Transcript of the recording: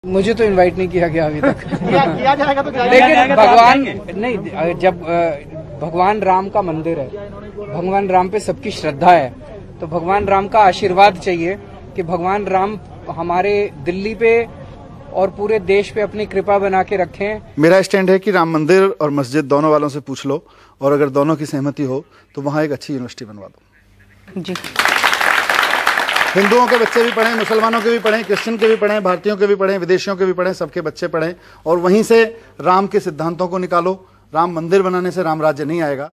मुझे तो इनवाइट नहीं किया गया अभी तक। किया जाएगा तो लेकिन भगवान नहीं, जब भगवान राम का मंदिर है, भगवान राम पे सबकी श्रद्धा है, तो भगवान राम का आशीर्वाद चाहिए कि भगवान राम हमारे दिल्ली पे और पूरे देश पे अपनी कृपा बना के रखें। मेरा स्टैंड है कि राम मंदिर और मस्जिद दोनों वालों से पूछ लो, और अगर दोनों की सहमति हो तो वहां एक अच्छी यूनिवर्सिटी बनवा दो जी। हिंदुओं के बच्चे भी पढ़ें, मुसलमानों के भी पढ़ें, क्रिश्चियन के भी पढ़ें, भारतीयों के भी पढ़ें, विदेशियों के भी पढ़ें, सबके बच्चे पढ़ें, और वहीं से राम के सिद्धांतों को निकालो। राम मंदिर बनाने से राम राज्य नहीं आएगा।